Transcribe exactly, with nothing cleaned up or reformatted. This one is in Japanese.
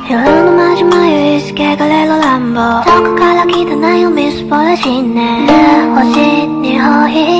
夜の真島ゆいすけがれろ乱暴どこから来たなよみすぼらしいね星にほい